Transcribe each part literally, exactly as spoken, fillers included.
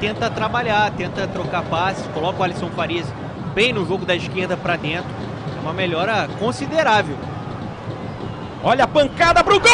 tenta trabalhar, tenta trocar passes, coloca o Alisson Farias bem no jogo da esquerda para dentro. É uma melhora considerável. Olha a pancada pro gol!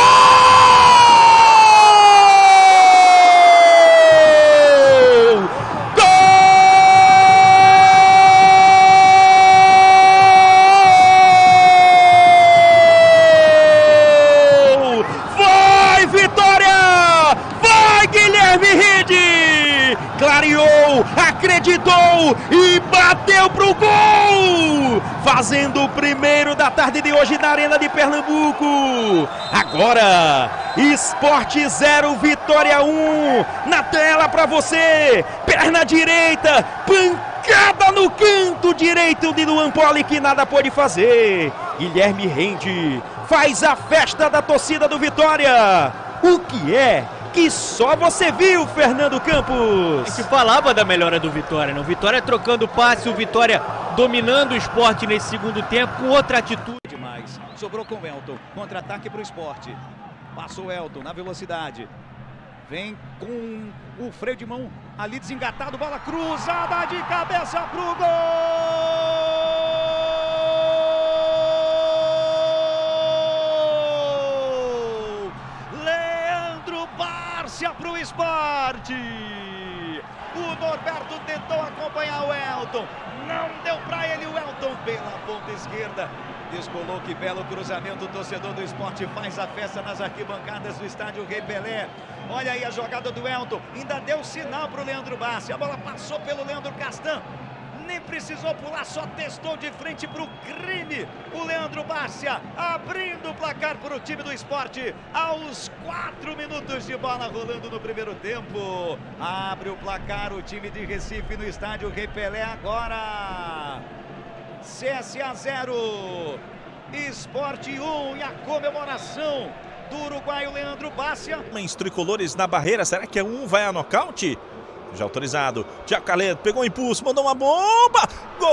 Clareou, acreditou e bateu pro gol! Fazendo o primeiro da tarde de hoje na Arena de Pernambuco. Agora, Sport zero, Vitória um. Na tela pra você. Perna direita, pancada no canto direito de Luan Poli, que nada pôde fazer. Guilherme Rende faz a festa da torcida do Vitória. O que é que só você viu, Fernando Campos? A gente falava da melhora do Vitória, né? O Vitória trocando passe, o Vitória dominando o Sport nesse segundo tempo com outra atitude. Demais. Sobrou com o Elton, contra-ataque para o Sport. Passou o Elton na velocidade. Vem com o freio de mão ali desengatado, bola cruzada de cabeça pro gol! Para o Sport. O Norberto tentou acompanhar o Elton, não deu para ele. O Elton pela ponta esquerda descolou. Que belo cruzamento. O torcedor do Sport faz a festa nas arquibancadas do estádio Rei Pelé. Olha aí a jogada do Elton, ainda deu sinal para o Leandro Bassi. A bola passou pelo Leandro Castan, nem precisou pular, só testou de frente para o crime. O Leandro Bárcia abrindo o placar para o time do Sport aos quatro minutos de bola rolando no primeiro tempo. Abre o placar o time de Recife no estádio Rei Pelé agora. C S A zero, Sport um, e a comemoração do uruguaio Leandro Bárcia. Homens tricolores na barreira, será que é um vai a nocaute? Já autorizado, Thiago Carleto pegou o impulso, mandou uma bomba, gol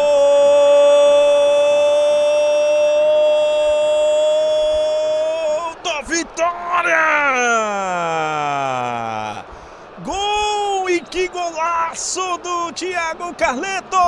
da Vitória! Gol, e que golaço do Thiago Carleto!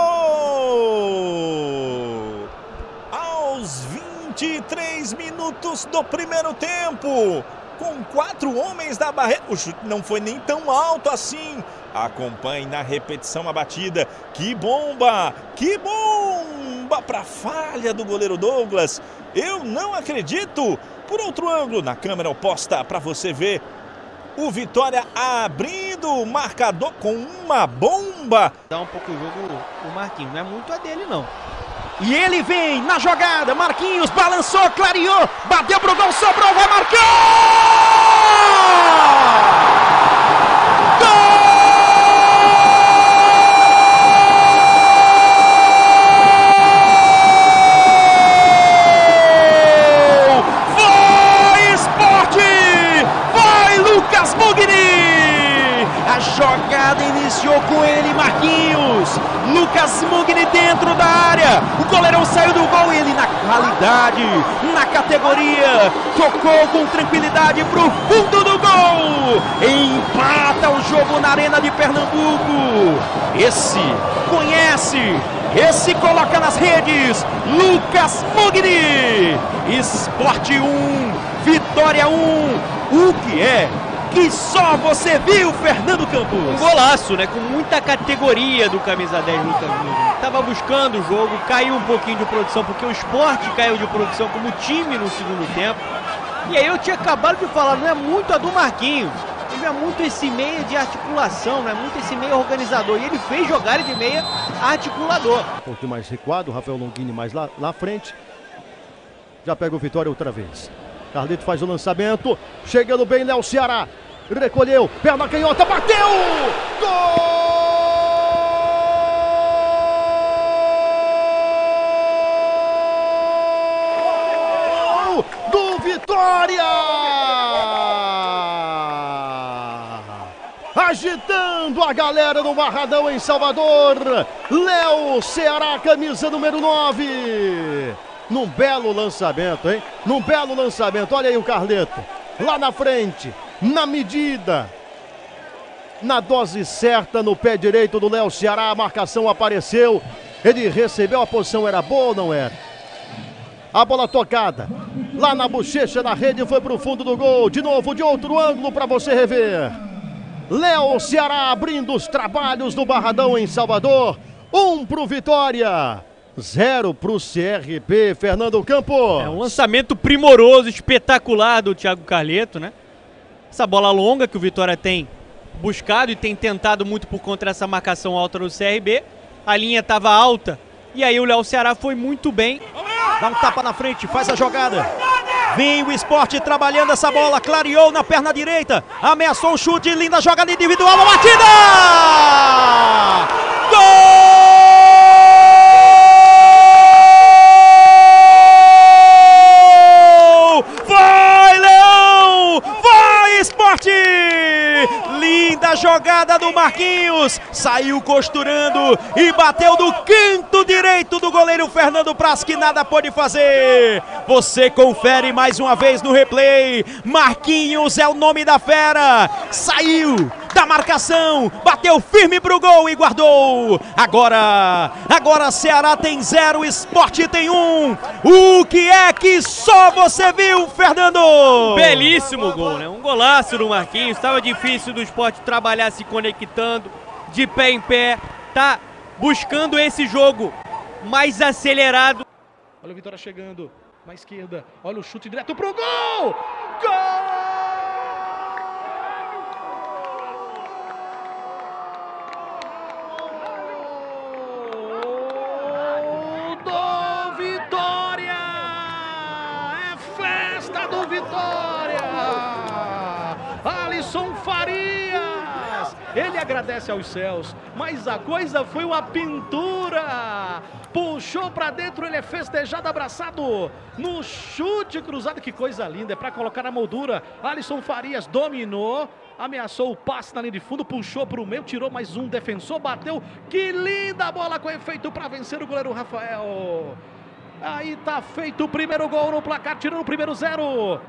Aos vinte e três minutos do primeiro tempo, com quatro homens na barreira, o chute não foi nem tão alto assim. Acompanhe na repetição a batida. Que bomba! Que bomba para falha do goleiro Douglas. Eu não acredito. Por outro ângulo, na câmera oposta para você ver, o Vitória abrindo o marcador com uma bomba. Dá um pouco o jogo o Marquinhos, não é muito a dele não. E ele vem na jogada, Marquinhos balançou, clareou, bateu pro gol, sobrou, vai marcar! A jogada iniciou com ele, Marquinhos. Lucas Mugni dentro da área. O goleirão saiu do gol e ele na qualidade, na categoria, tocou com tranquilidade pro fundo do gol. Empata o jogo na Arena de Pernambuco. Esse conhece, esse coloca nas redes. Lucas Mugni. Sport um, Vitória um. O que é que só você viu, Fernando Campos? Um golaço, né? Com muita categoria do camisa dez, Lucas Mugni. Tava buscando o jogo, caiu um pouquinho de produção, porque o Sport caiu de produção como time no segundo tempo. E aí eu tinha acabado de falar, não é muito a do Marquinhos. Ele é muito esse meia de articulação, não é muito esse meia organizador. E ele fez jogar de meia articulador. Um pouquinho mais recuado, o Rafael Longini mais lá, lá à frente. Já pega o Vitória outra vez. Carlito faz o lançamento, chegando bem, Léo Ceará, recolheu, perna canhota, bateu! Gol do Vitória! Agitando a galera do Barradão em Salvador, Léo Ceará, camisa número nove. Num belo lançamento, hein? Num belo lançamento. Olha aí o Carleto. Lá na frente, na medida. na dose certa no pé direito do Léo Ceará. A marcação apareceu. Ele recebeu, a posição era boa ou não era? A bola tocada lá na bochecha da rede, foi para o fundo do gol. De novo, de outro ângulo para você rever. Léo Ceará abrindo os trabalhos do Barradão em Salvador. Um para o Vitória, zero para o C R B. Fernando Campos. É um lançamento primoroso, espetacular do Thiago Carleto, né? Essa bola longa que o Vitória tem buscado e tem tentado muito por conta dessa marcação alta do C R B. A linha estava alta e aí o Léo Ceará foi muito bem. Dá um tapa na frente, faz a jogada. Vem o Sport trabalhando essa bola, clareou na perna direita, ameaçou o chute, linda jogada individual, a batida! Gol! Vai, Leão! Vai, Sport! Linda jogada do Marquinhos, saiu costurando e bateu do canto direito do goleiro Fernando Praz, que nada pôde fazer. Você confere mais uma vez no replay. Marquinhos é o nome da fera, saiu da marcação, bateu firme pro gol e guardou. Agora, agora Ceará tem zero, Sport tem um. O que é que só você viu, Fernando? Belíssimo gol, né? Um golaço do Marquinhos. Estava difícil do Sport trabalhar se conectando, de pé em pé. Tá buscando esse jogo mais acelerado. Olha o Vitória chegando na esquerda. Olha o chute direto pro gol! Gol! Do Vitória, Alisson Farias, ele agradece aos céus, mas a coisa foi uma pintura, puxou para dentro, ele é festejado, abraçado no chute cruzado, que coisa linda, é para colocar na moldura. Alisson Farias dominou, ameaçou o passe na linha de fundo, puxou para o meio, tirou mais um defensor, bateu, que linda bola com efeito para vencer o goleiro Rafael. Aí tá feito o primeiro gol no placar, tirando o primeiro zero.